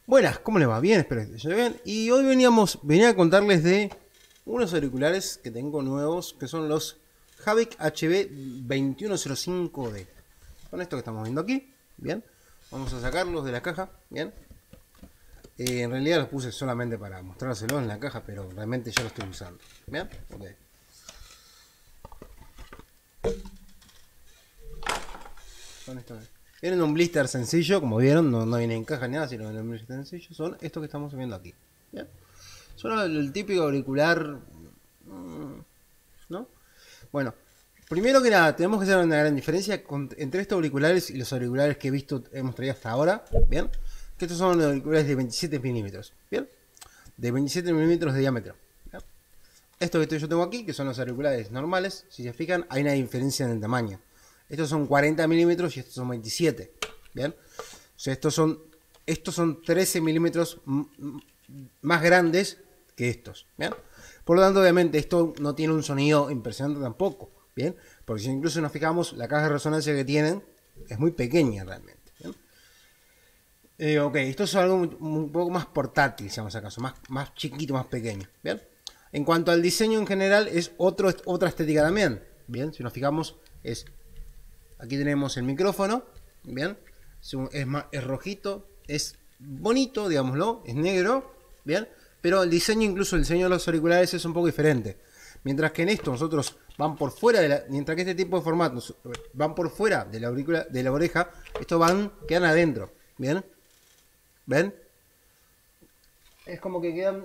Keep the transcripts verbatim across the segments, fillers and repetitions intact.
Buenas, ¿cómo les va? Bien, espero que estén bien. Y hoy veníamos, venía a contarles de unos auriculares que tengo nuevos, que son los Havik H B veintiuno cero cinco D. Son estos que estamos viendo aquí, bien. Vamos a sacarlos de la caja, bien. Eh, en realidad los puse solamente para mostrárselos en la caja, pero realmente ya los estoy usando, bien. Ok. Son estos. Vienen un blister sencillo, como vieron, no, no viene en caja ni nada, sino en un blister sencillo. Son estos que estamos viendo aquí. ¿Bien? Son el, el típico auricular, ¿no? Bueno, primero que nada, tenemos que hacer una gran diferencia con, entre estos auriculares y los auriculares que he visto, hemos traído hasta ahora. ¿Bien? Que estos son auriculares de veintisiete milímetros. ¿Bien? De veintisiete milímetros de diámetro. ¿Bien? Estos que yo tengo aquí, que son los auriculares normales, si se fijan, hay una diferencia en el tamaño. Estos son cuarenta milímetros y estos son veintisiete. ¿Bien? O sea, estos son, estos son trece milímetros más grandes que estos. ¿Bien? Por lo tanto, obviamente, esto no tiene un sonido impresionante tampoco. ¿Bien? Porque si incluso nos fijamos, la caja de resonancia que tienen es muy pequeña realmente. ¿Bien? Eh, ok, esto es algo un, un poco más portátil, si vamos a caso, más, más chiquito, más pequeño. ¿Bien? En cuanto al diseño en general, es otro, otra estética también. Bien, si nos fijamos, es... Aquí tenemos el micrófono, bien, es, más, es rojito, es bonito, digámoslo, es negro, bien, pero el diseño, incluso el diseño de los auriculares es un poco diferente. Mientras que en esto nosotros van por fuera de la, mientras que este tipo de formatos van por fuera de la auricula, de la oreja, estos van, quedan adentro, bien, ven, es como que quedan,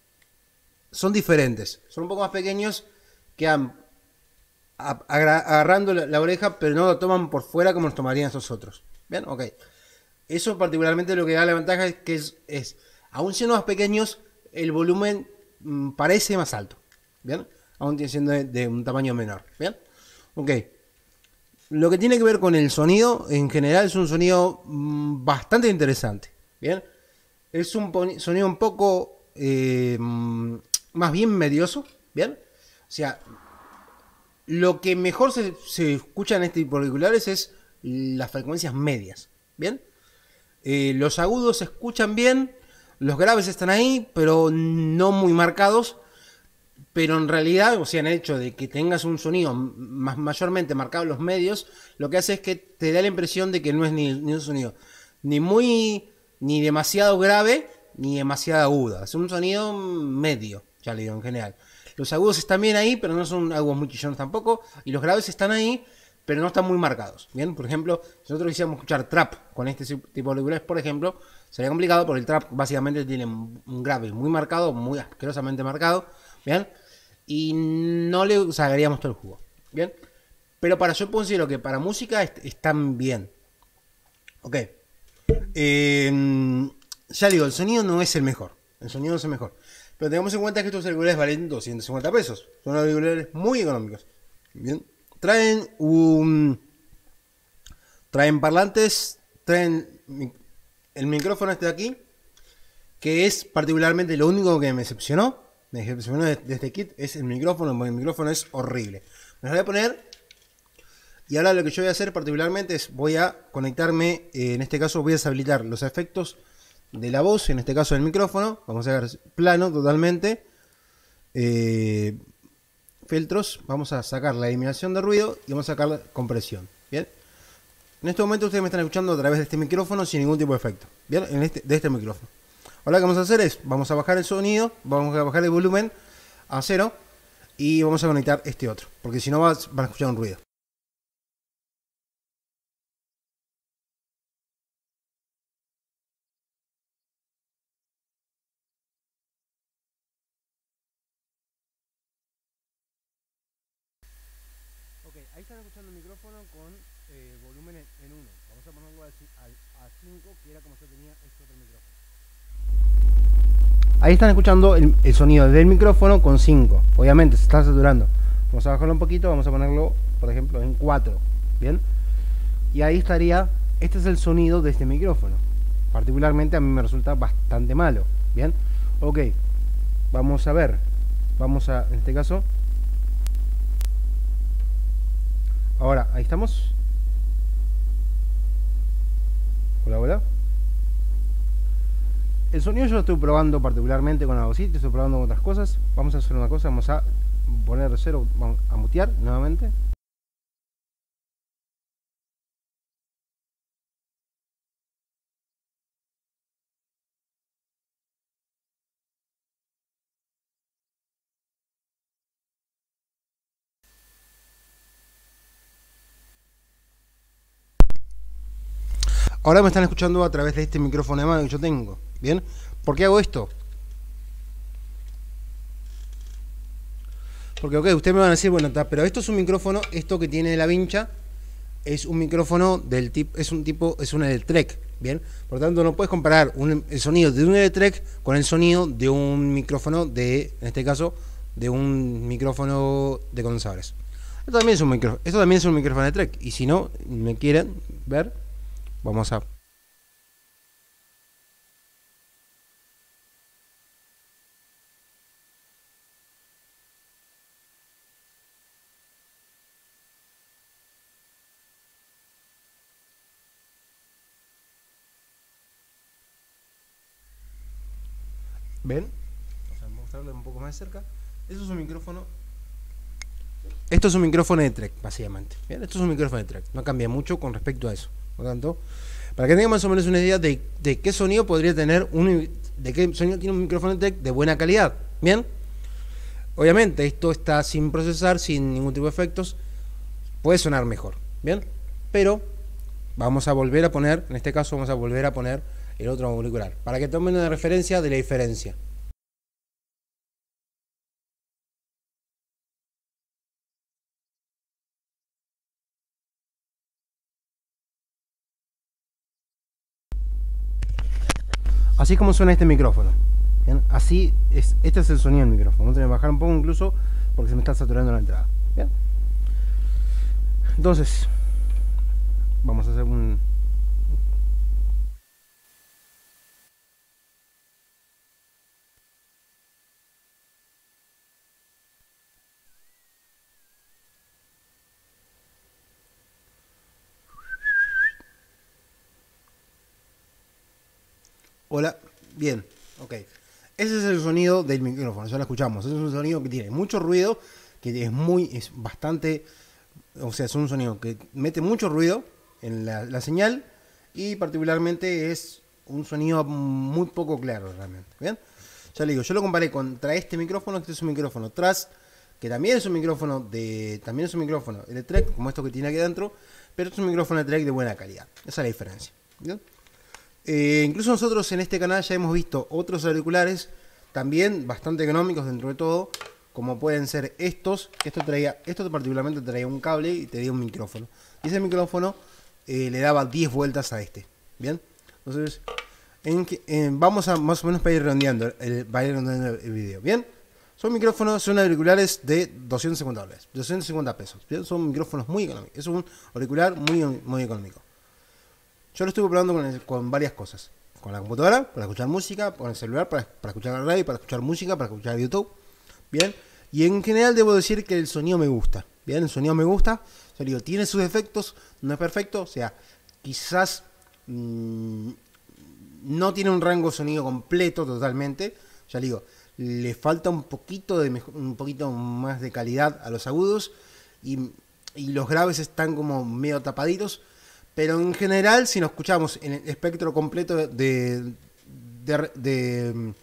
son diferentes, son un poco más pequeños, quedan agarrando la, la oreja, pero no lo toman por fuera como los tomarían esos otros. ¿Bien? Ok. Eso particularmente lo que da la ventaja es que es, es aún siendo más pequeños, el volumen mmm, parece más alto. ¿Bien? Aún siendo de, de un tamaño menor. ¿Bien? Ok. Lo que tiene que ver con el sonido, en general es un sonido mmm, bastante interesante. ¿Bien? Es un sonido un poco eh, más bien medioso. ¿Bien? O sea... Lo que mejor se, se escucha en este tipo de auriculares es las frecuencias medias. ¿Bien? Eh, los agudos se escuchan bien, los graves están ahí, pero no muy marcados. Pero en realidad, o sea, en el hecho de que tengas un sonido más mayormente marcado en los medios, lo que hace es que te da la impresión de que no es ni, ni un sonido ni muy, ni demasiado grave, ni demasiado agudo. Es un sonido medio, ya le digo en general. Los agudos están bien ahí, pero no son agudos muy chillones tampoco. Y los graves están ahí, pero no están muy marcados. Bien, por ejemplo, si nosotros quisiéramos escuchar trap con este tipo de auriculares, por ejemplo, sería complicado porque el trap básicamente tiene un grave muy marcado, muy asquerosamente marcado. Bien, y no le sacaríamos todo el jugo. Bien, pero para yo considero que para música est están bien. Ok, eh, ya digo, el sonido no es el mejor. El sonido no es el mejor. Pero tengamos en cuenta que estos auriculares valen doscientos cincuenta pesos. Son auriculares muy económicos. Bien. Traen un... Traen parlantes. Traen el micrófono este de aquí. Que es particularmente lo único que me decepcionó. Me decepcionó de, de este kit. Es el micrófono. El micrófono es horrible. Me lo voy a poner. Y ahora lo que yo voy a hacer particularmente es... Voy a conectarme. Eh, en este caso voy a deshabilitar los efectos de la voz, en este caso del micrófono. Vamos a ver plano totalmente. Eh, filtros. Vamos a sacar la eliminación de ruido y vamos a sacar la compresión. Bien. En este momento ustedes me están escuchando a través de este micrófono sin ningún tipo de efecto. Bien. En este, de este micrófono. Ahora lo que vamos a hacer es, vamos a bajar el sonido, vamos a bajar el volumen a cero y vamos a conectar este otro. Porque si no van a escuchar un ruido. Ok, ahí están escuchando el micrófono con eh, volumen en uno. Vamos a ponerlo a cinco, que era como yo tenía este otro micrófono. Ahí están escuchando el, el sonido del micrófono con cinco. Obviamente se está saturando. Vamos a bajarlo un poquito, vamos a ponerlo, por ejemplo, en cuatro. Bien. Y ahí estaría, este es el sonido de este micrófono. Particularmente a mí me resulta bastante malo. Bien. Ok. Vamos a ver. Vamos a, en este caso... Ahora, ahí estamos. Hola, hola. El sonido yo lo estoy probando particularmente con Audacity, estoy probando con otras cosas. Vamos a hacer una cosa, vamos a poner cero, vamos a mutear nuevamente. Ahora me están escuchando a través de este micrófono de mano que yo tengo. ¿Bien? ¿Por qué hago esto? Porque, ok, ustedes me van a decir, bueno, está, pero esto es un micrófono, esto que tiene la vincha, es un micrófono del tipo, es un tipo, es un Electrek, ¿bien? Por lo tanto, no puedes comparar un, el sonido de un Electrek con el sonido de un micrófono de, en este caso, de un micrófono de condensadores. Esto también es un micrófono, esto también es un micrófono Electrek, y si no me quieren ver, vamos a... ¿Ven? Vamos a mostrarlo un poco más de cerca. Eso es un micrófono. Esto es un micrófono de Trek, básicamente. ¿Bien? Esto es un micrófono de Trek. No cambia mucho con respecto a eso. Por lo tanto, para que tengan más o menos una idea de, de qué sonido podría tener un, de qué sonido tiene un micrófono de Trek de buena calidad. Bien. Obviamente, esto está sin procesar, sin ningún tipo de efectos. Puede sonar mejor. Bien. Pero vamos a volver a poner, en este caso, vamos a volver a poner el otro auricular, para que tomen una referencia de la diferencia. Así como suena este micrófono. ¿Bien? Así es, este es el sonido del micrófono. Vamos a tener que bajar un poco incluso porque se me está saturando la entrada. ¿Bien? Entonces, vamos a hacer un... Hola, bien, ok. Ese es el sonido del micrófono, ya lo escuchamos. Ese es un sonido que tiene mucho ruido, que es muy, es bastante, o sea, es un sonido que mete mucho ruido en la, la señal y particularmente es un sonido muy poco claro realmente. Bien, ya le digo, yo lo comparé contra este micrófono, este es un micrófono Trust, que también es un micrófono de, también es un micrófono Electrek, como esto que tiene aquí adentro, pero es un micrófono Electrek de buena calidad. Esa es la diferencia. ¿Bien? Eh, incluso nosotros en este canal ya hemos visto otros auriculares también bastante económicos dentro de todo, como pueden ser estos, que esto traía, esto particularmente traía un cable y tenía un micrófono. Y ese micrófono eh, le daba diez vueltas a este. Bien, entonces en, en, vamos a más o menos para ir redondeando el, para ir redondeando el video. Bien, son micrófonos, son auriculares de doscientos cincuenta dólares, doscientos cincuenta pesos. Bien, son micrófonos muy económicos. Es un auricular muy, muy económico. Yo lo estuve probando con, el, con varias cosas. Con la computadora, para escuchar música, con el celular, para, para escuchar la radio, para escuchar música, para escuchar YouTube. Bien. Y en general debo decir que el sonido me gusta. Bien, el sonido me gusta. Yo digo, tiene sus efectos, no es perfecto. O sea, quizás mmm, no tiene un rango de sonido completo totalmente. Ya digo, le falta un poquito, de mejor, un poquito más de calidad a los agudos. Y, y los graves están como medio tapaditos. Pero en general, si nos escuchamos en el espectro completo de, de, de,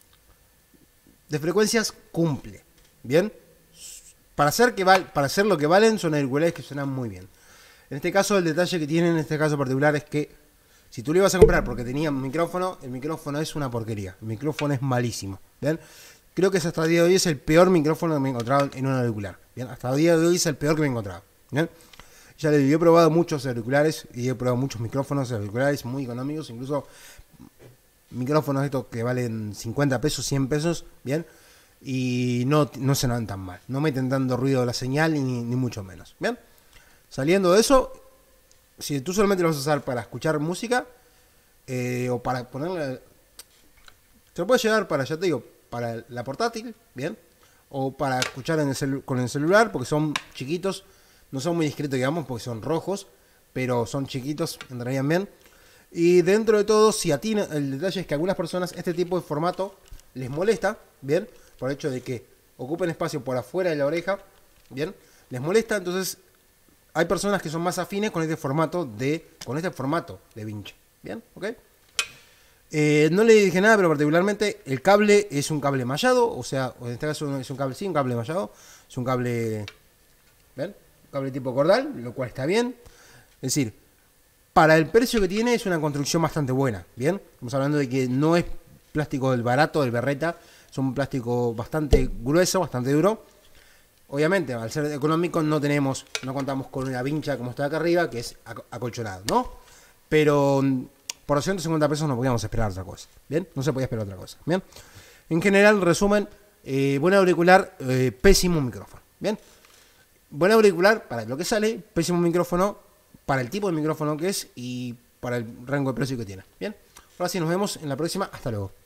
de frecuencias, cumple. ¿Bien? Para hacer, que val, para hacer lo que valen, son auriculares que suenan muy bien. En este caso, el detalle que tienen en este caso particular es que si tú lo ibas a comprar porque tenía un micrófono, el micrófono es una porquería. El micrófono es malísimo. ¿Bien? Creo que hasta el día de hoy es el peor micrófono que me he encontrado en un auricular. ¿Bien? Hasta el día de hoy es el peor que me he encontrado. ¿Bien? Ya le digo, he probado muchos auriculares y he probado muchos micrófonos auriculares muy económicos, incluso micrófonos estos que valen cincuenta pesos, cien pesos, bien, y no, no suenan tan mal, no meten tanto ruido de la señal ni, ni mucho menos, bien. Saliendo de eso, si tú solamente lo vas a usar para escuchar música eh, o para ponerle, te lo puedes llevar para, ya te digo, para la portátil, bien, o para escuchar en el celu con el celular, porque son chiquitos. No son muy discretos, digamos, porque son rojos, pero son chiquitos, entrarían bien. Y dentro de todo, si atina, el detalle es que a algunas personas este tipo de formato les molesta, bien, por el hecho de que ocupen espacio por afuera de la oreja, bien, les molesta, entonces hay personas que son más afines con este formato de, con este formato de vinche, bien, ok. Eh, no le dije nada, pero particularmente el cable es un cable mallado, o sea, en este caso es un cable, sí, un cable mallado, es un cable, ¿ven? Un cable tipo cordal, lo cual está bien. Es decir, para el precio que tiene es una construcción bastante buena, ¿bien? Estamos hablando de que no es plástico del barato, del berreta, es un plástico bastante grueso, bastante duro. Obviamente, al ser económico no tenemos, no contamos con una vincha como está acá arriba, que es acolchonado, ¿no? Pero por ciento cincuenta pesos no podíamos esperar otra cosa, ¿bien? No se podía esperar otra cosa, ¿bien? En general, resumen, eh, buen auricular, eh, pésimo micrófono, ¿bien? Buen auricular para lo que sale, pésimo micrófono para el tipo de micrófono que es y para el rango de precio que tiene, ¿bien? Ahora sí, nos vemos en la próxima, hasta luego.